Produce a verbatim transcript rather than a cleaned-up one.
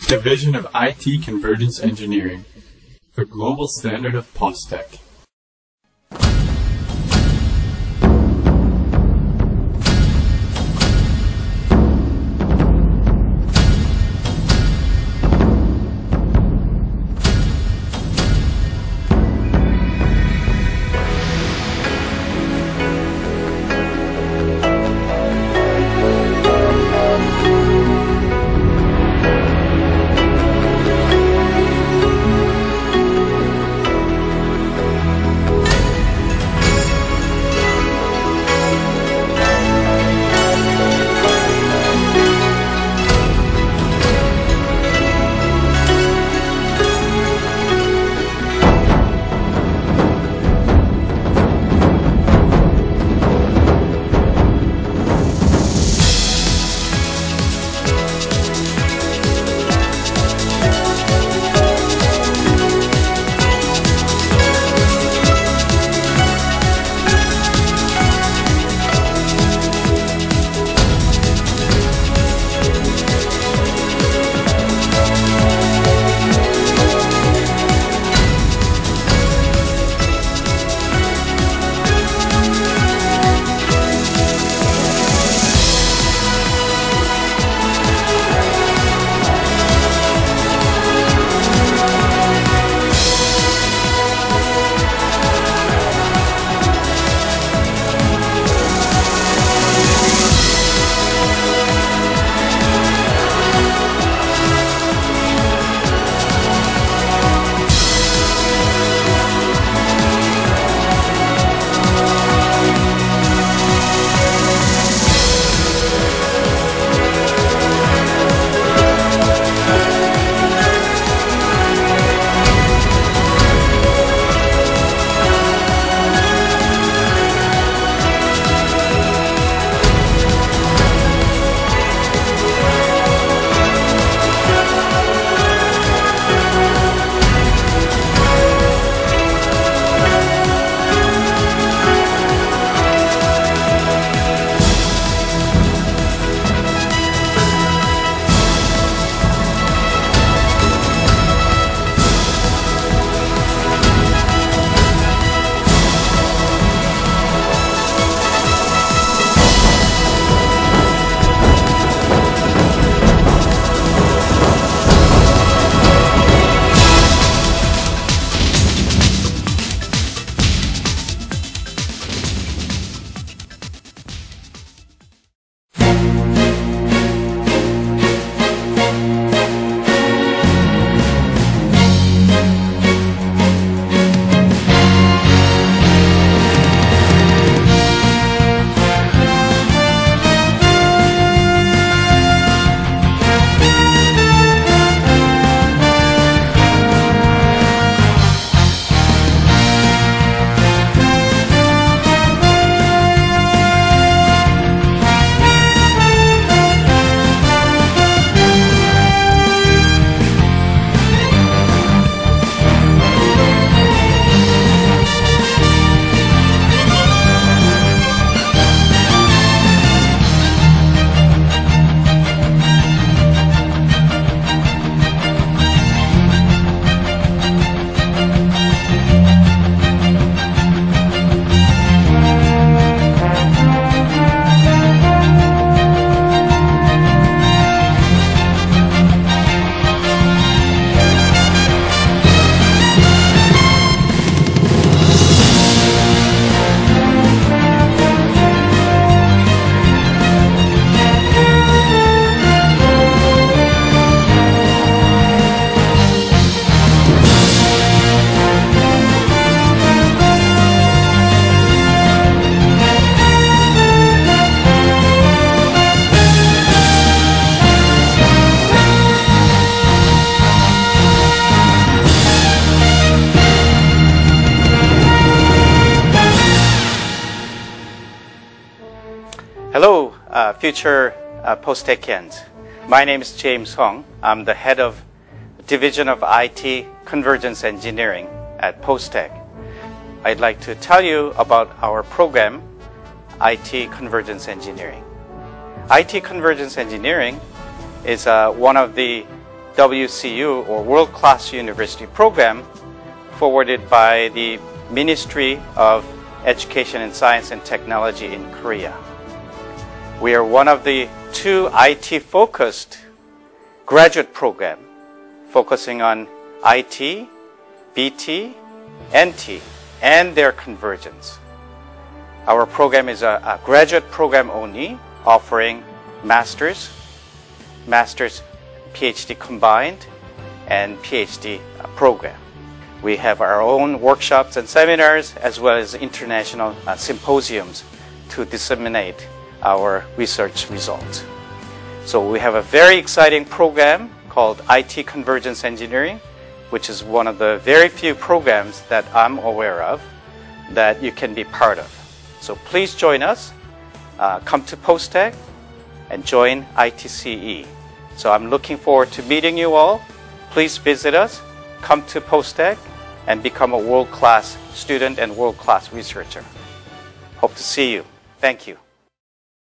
Division of I T Convergence Engineering, the global standard of POSTECH. Hello, uh, future uh, POSTEChians. My name is James Hong. I'm the head of Division of I T Convergence Engineering at POSTECH. I'd like to tell you about our program, I T Convergence Engineering. I T Convergence Engineering is uh, one of the W C U, or World Class University program, forwarded by the Ministry of Education and Science and Technology in Korea. We are one of the two I T-focused graduate programs focusing on I T, B T, N T, and their convergence. Our program is a, a graduate program only, offering master's, master's, PhD combined, and PhD program. We have our own workshops and seminars, as well as international uh, symposiums to disseminate our research results. So we have a very exciting program called I T Convergence Engineering, which is one of the very few programs that I'm aware of that you can be part of. So please join us, uh, come to POSTECH, and join I T C E. So I'm looking forward to meeting you all. Please visit us, come to POSTECH, and become a world-class student and world-class researcher. Hope to see you. Thank you.